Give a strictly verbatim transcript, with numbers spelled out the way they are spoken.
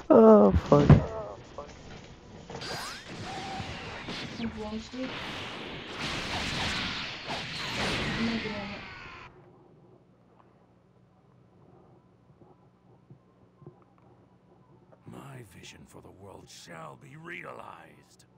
Oh fuck. Think one sleep. Maybe not. My vision for the world shall be realized.